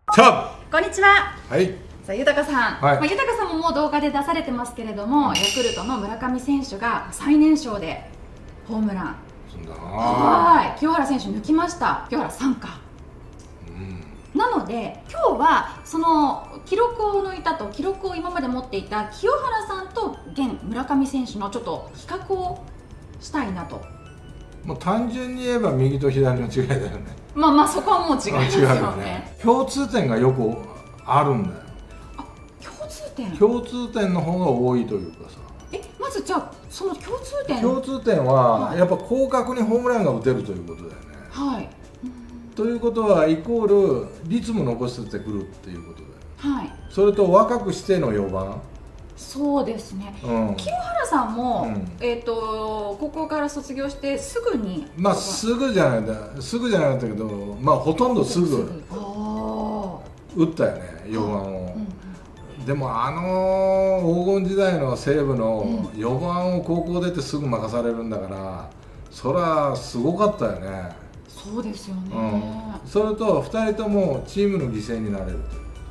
さこんにちは。 あ、はい、 さあ、豊さん、 はい、 豊さんももう動画で出されてますけれども、ヤクルトの村上選手が最年少でホームラン。 そうだな。 はい、清原選手抜きました。清原3か。なので今日はその記録を抜いたと、記録を今まで持っていた清原さんと現村上選手のちょっと比較をしたいなと。 もう単純に言えば右と左の違いだよね。 まあそこはもう違いますよね。 共通点がよくあるんだよ。共通点の方が多いというかさ。 まずじゃあその共通点はやっぱ広角にホームランが打てるということだよね。 はい。 ということはイコール率も残してくるっていうことだよ。 はい。 それと若くしての4番。 そうですね。清原さんも、高校から卒業してすぐに、 すぐじゃないんだ、すぐじゃなかったけど、ほとんどすぐ打ったよね、4番を。でも黄金時代の西武の4番を高校出てすぐ任されるんだから、そりゃすごかったよね。 そうですよね。 それと2人ともチームの犠牲になれるという、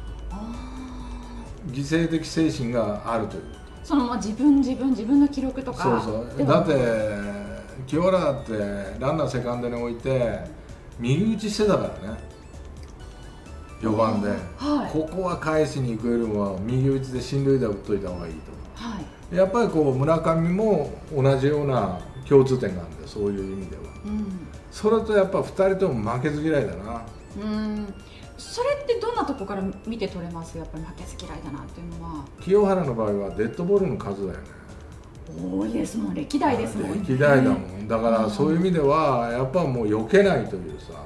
犠牲的精神があるという。 その自分の記録とか。 そうだって清原だってランナーセカンドに置いて右打ちしてたからね、4番で、ここは返しに行くよりも右打ちで進塁打打っといた方がいいと。やっぱり村上も同じような共通点があるんだよ、そういう意味では。それとやっぱ2人とも負けず嫌いだな。 それってどんなとこから見て取れます？やっぱり負けず嫌いだなっていうのは。 清原の場合はデッドボールの数だよね。 多いですもん、歴代ですもんね。 歴代だもん。だからそういう意味ではやっぱもう避けないというさ。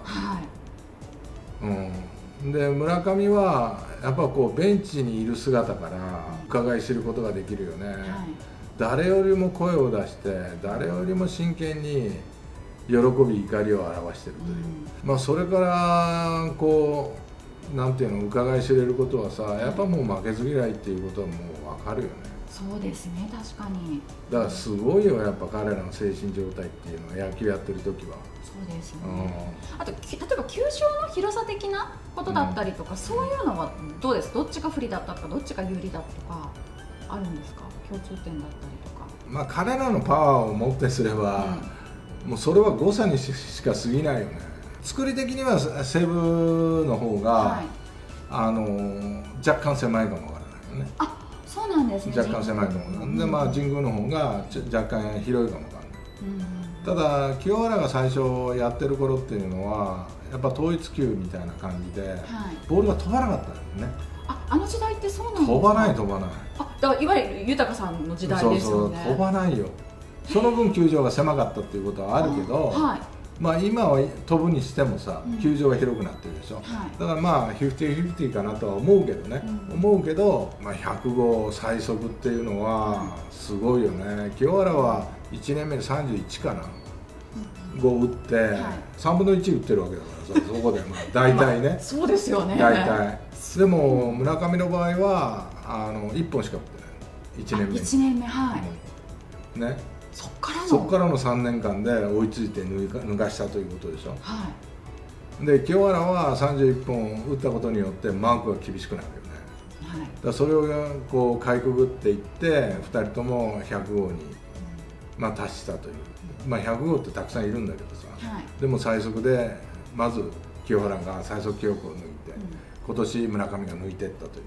で村上はやっぱベンチにいる姿から伺い知ることができるよね。誰よりも声を出して誰よりも真剣に喜び怒りを表しているという、それからなんていうの、伺い知れることはさ、やっぱもう負けず嫌いっていうことはもう分かるよね。そうですね、確かに。だからすごいよ、やっぱ彼らの精神状態っていうのは、野球やってる時は。 そうですよね。あと例えば球場の広さ的なことだったりとか、そういうのはどうです？どっちが不利だったとか、どっちが有利だったとかあるんですか？共通点だったりとか。彼らのパワーをもってすれば、もうそれは誤差にしか過ぎないよね。作り的には西武の方が、若干狭いかもわからないよね。 そうなんですね。 若干狭いかも。で神宮の方が若干広いかもわからない。ただ清原が最初やってる頃っていうのはやっぱ統一球みたいな感じで、ボールが飛ばなかったんですね。 あの時代ってそうなんですか？ 飛ばない。だからいわゆる豊さんの時代ですよね。 飛ばないよ。その分球場が狭かったっていうことはあるけど、今は飛ぶにしてもさ、球場が広くなってるでしょ。だから50-50かなとは思うけどね、100号最速っていうのはすごいよね。清原は1年目で31かな、5打って3分の1打ってるわけだからさ、そこで大体ね。 そうですよね。 大体。でも村上の場合は1本しか打ってない、1年目。 1年目、 ね。そこからの3年間で追いついて抜かしたということでしょ。で清原は31本打ったことによってマークが厳しくなるよね。だからそれをかいくぐっていって2人とも100号に達したという。100号ってたくさんいるんだけどさ、でも最速でまず清原が最速記録を抜いて、今年村上が抜いていったという。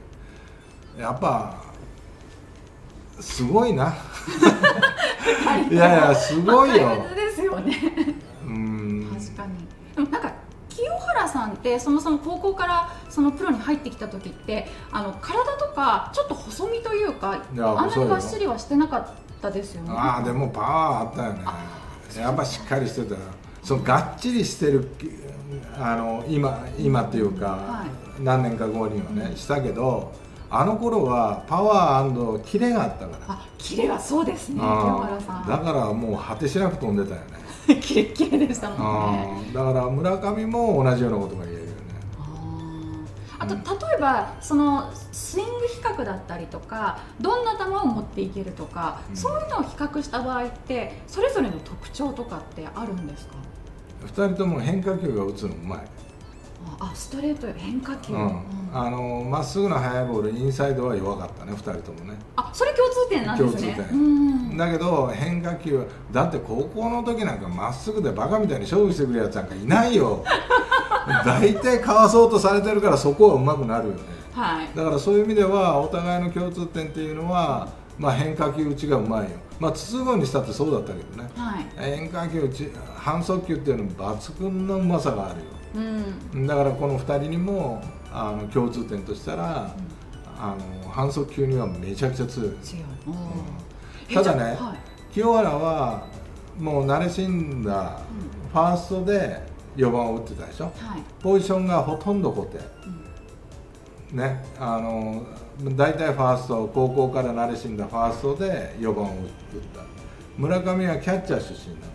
やっぱすごいな。いやすごいよ。 大切ですよね。確かに。でも清原さんってそもそも高校からプロに入ってきた時って体とかちょっと細身というか、あんなにがっしりはしてなかったですよね。 でもパワーあったよね。やっぱしっかりしてたよ。がっちりしてる今っていうか、何年か後にはねしたけど、あの頃はパワー&キレがあったから。 キレがそうですね、清原さん。 だからもう果てしなく飛んでたよね。 キレッキレでしたもんね。 だから村上も同じようなことが言えるよね。 あと例えばスイング比較だったりとか、どんな球を持っていけるとか、そういうのを比較した場合ってそれぞれの特徴とかってあるんですか？ 2人とも変化球が打つのうまい。 ストレート、変化球、 まっすぐの速いボール、インサイドは弱かったね、2人ともね。 それ共通点なんですね。 共通点だけど変化球、だって高校の時なんかまっすぐでバカみたいに勝負してくるやつなんかいないよ大体かわそうとされてるから、そこは上手くなるよね、だからそういう意味ではお互いの共通点っていうのは、変化球打ちがうまいよ。筒香にしたってそうだったけどね、変化球打ち、半速球っていうのも抜群のうまさがあるよ、だからこの2人にも共通点としたら、半速球にはめちゃくちゃ強い。ただね、清原はもう慣れ親んだファーストで4番を打ってたでしょ、ポジションがほとんど固定、大体ファースト、高校から慣れ親んだファーストで4番を打った。村上はキャッチャー出身なんだよ。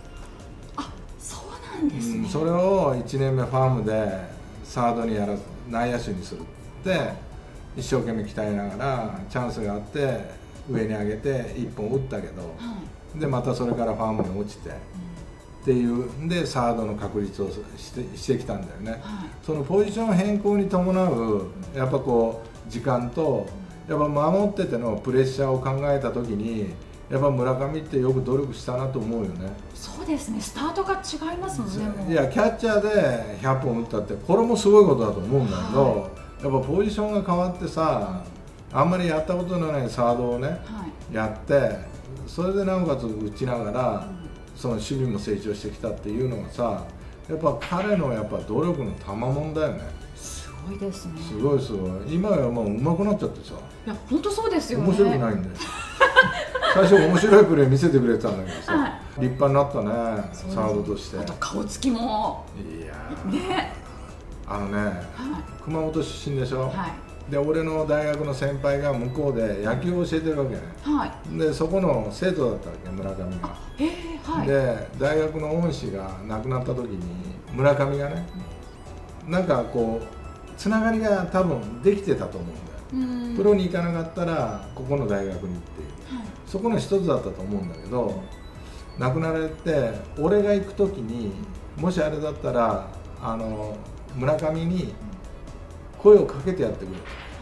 そうなんですね。 それを1年目ファームでサードにやらず内野手にするって一生懸命鍛えながらチャンスがあって上に上げて1本打ったけど、でまたそれからファームに落ちて、っていうんでサードの確立をしてきたんだよね、そのポジション変更に伴うやっぱこう時間と、やっぱ守っててのプレッシャーを考えた時に、やっぱ村上ってよく努力したなと思うよね。 そうですね、スタートが違いますもんね。 いや、キャッチャーで100本打ったってこれもすごいことだと思うんだけど、やっぱポジションが変わってさ、あんまりやったことのないサードをね、やってそれでなおかつ打ちながら、その守備も成長してきたっていうのがさ、やっぱ彼のやっぱ努力の賜物だよね。 すごいですね。 すごいすごい。今はもう上手くなっちゃってさ。 いや本当そうですよね。 面白くないんだよ最初面白いプレー見せてくれてたんだけどさ、立派になったね、サードとして。 あと顔つきもいやね、 熊本出身でしょ、で俺の大学の先輩が向こうで野球を教えてるわけね、でそこの生徒だったわけ、村上が。で大学の恩師が亡くなった時に村上がね、なんかこうつながりが多分できてたと思うんだよ。プロに行かなかったらここの大学にっていう、そこの一つだったと思うんだけど、亡くなられて俺が行く時にもしあれだったら村上に声をかけてやってく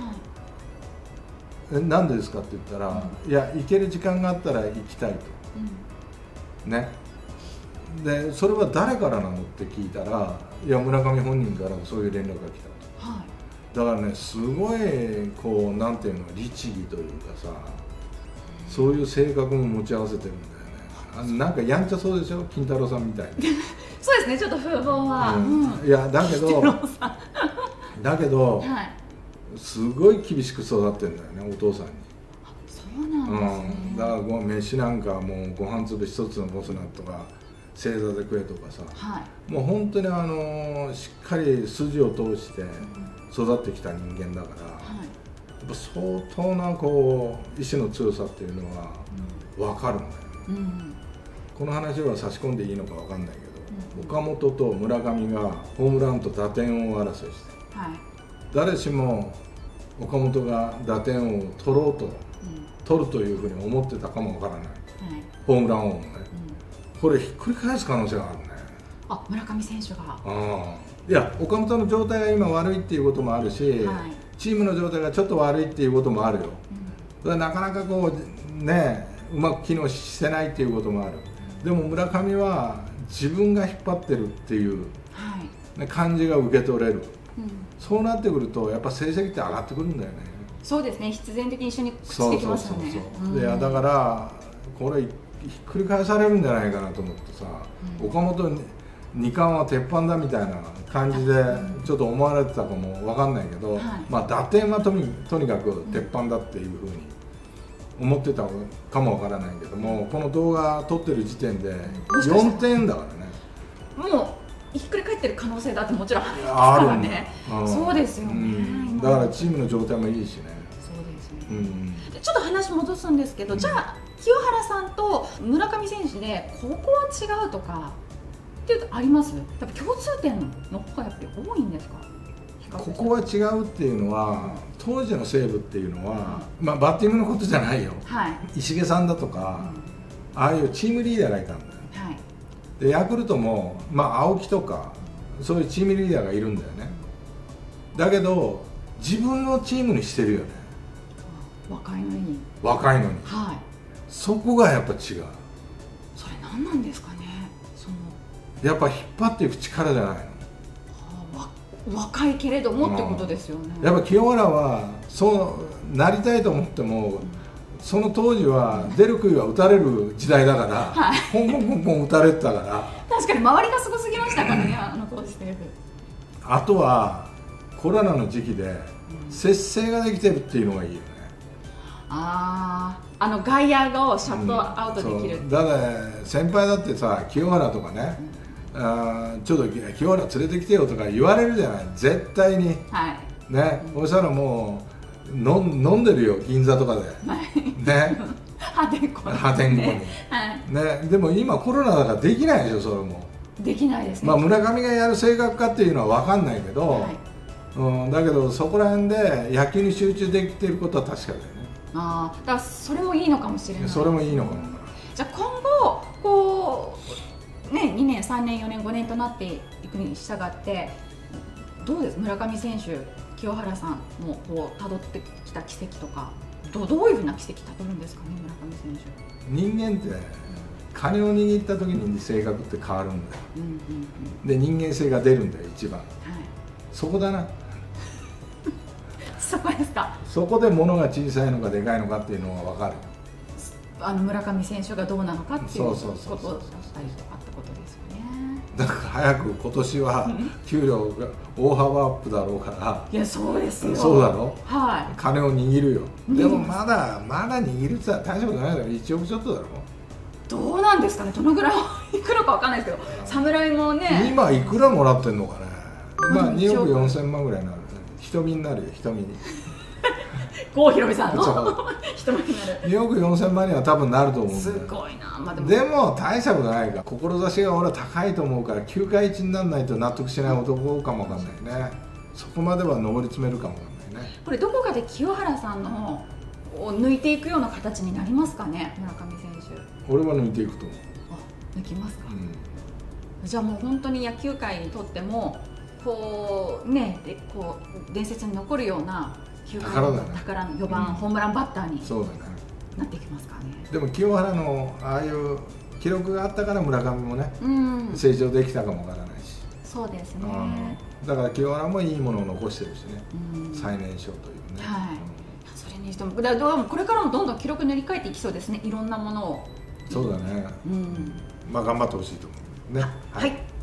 れ、なんでですかって言ったら、いや行ける時間があったら行きたいと、ね。でそれは誰からなのって聞いたら、いや村上本人からそういう連絡が来たと、だからね、すごいこうなんていうの、律儀というかさ、そういう性格も持ち合わせてるんだよね。なんかやんちゃそうでしょ、金太郎さんみたいにそうですね、ちょっと風貌は、 いやだけど、すごい厳しく育ってるんだよね、お父さんに。 そうなんですね。 だから飯なんかもうご飯粒一つのボスなとか正座で食えとかさ、もう本当にしっかり筋を通して育ってきた人間だから、やっぱ相当なこう意志の強さっていうのは分かるんだよね、この話は差し込んでいいのか分かんないけど、岡本と村上がホームランと打点王争いして、誰しも岡本が打点王を取るというふうに思ってたかも分からない、ホームラン王もね、これひっくり返す可能性があるね。 村上選手が。 いや、岡本の状態が今悪いっていうこともあるし、チームの状態がちょっと悪いっていうこともあるよ、だからなかなかこうね、うまく機能してないっていうこともある。でも村上は自分が引っ張ってるっていう、感じが受け取れる、そうなってくるとやっぱ成績って上がってくるんだよね。 そうですね、必然的に一緒にくっついてきますよね。 だからこれひっくり返されるんじゃないかなと思ってさ、岡本2冠は鉄板だみたいな感じでちょっと思われてたかも分かんないけど、打点はとにかく鉄板だっていうふうに思ってたかも分からないけども、この動画撮ってる時点で4点だからね。もうひっくり返ってる可能性だってもちろんあるからね。そうですよね、 だからチームの状態もいいしね。 そうですね、ちょっと話戻すんですけど、じゃあ清原さんと村上選手でここは違うとかっていうとあります？やっぱ共通点の方がやっぱり多いんですか？ ここは違うっていうのは、当時の西武っていうのは、バッティングのことじゃないよ、石毛さんだとか、ああいうチームリーダーがいたんだよ、でヤクルトも、青木とかそういうチームリーダーがいるんだよね。だけど自分のチームにしてるよね。 若いのに。 若いのに、 はい、 そこがやっぱ違う。 それ何なんですかね。 やっぱ引っ張っていく力じゃないの。 若いけれどもってことですよね。 やっぱ清原はそうなりたいと思っても、その当時は出る杭は打たれる時代だから、はい、ポンポンポンポン打たれてたから。 確かに周りがすごすぎましたからね、あの当時で。 あとはコロナの時期で節制ができてるっていうのがいいよね。 外野をシャットアウトできる、 だから先輩だってさ、清原とかね、ちょっと清原連れてきてよとか言われるじゃない、絶対に、はい、ね、そしたらもう飲んでるよ、銀座とかで、はい、ね破天荒に、ね、はいね、でも今コロナだからできないでしょ、それもできないですね。 まあ村上がやる性格かっていうのは分かんないけど、はい、だけどそこら辺で野球に集中できていることは確かだよね。 だからそれもいいのかもしれない。 それもいいのかも。 じゃあ今後こうね、2年3年4年5年となっていくに従ってどうです、村上選手、清原さんもこう辿ってきた奇跡とか、どういうふうな奇跡辿るんですかね、村上選手。 人間って金を握った時に性格って変わるんだよ、で人間性が出るんだよ一番、はい、そこだなそこですか。 そこで物が小さいのかでかいのかっていうのが分かる。 村上選手がどうなのかっていうことだったりとかってことですよね。 だから早く今年は給料が大幅アップだろうから。 いやそうですよ。 そうだろ、 はい、 金を握るよ。でもまだ握るって大したことないだろ、1億ちょっとだろ。 どうなんですかね、どのぐらいいくらかわかんないですけど、侍もね今いくらもらってんのかね。まあ2億4千万ぐらいになるね。瞳になるよ、瞳に。 郷ひろみさんの瞳になる。 2億4千万には多分なると思うんだよ。 すごいな、まあ、 でも大したことないから、志が俺は高いと思うから、9回1にならないと納得しない男かもわかんないね。そこまでは上り詰めるかもわかんないね。これどこかで清原さんのを抜いていくような形になりますかね、村上選手。 俺は抜いていくと思う。 抜きますか、じゃあもう本当に野球界にとってもこうね、こう伝説に残るような宝の4番、ホームランバッターになっていきますかね。 でも清原のああいう記録があったから村上もね、成長できたかもわからないし。 そうですね、 だから清原もいいものを残してるしね、最年少というね。 はい、それにしてもこれからもどんどん記録塗り替えていきそうですね、いろんなものを。 そうだね、まあ頑張ってほしいと思うね。 はい。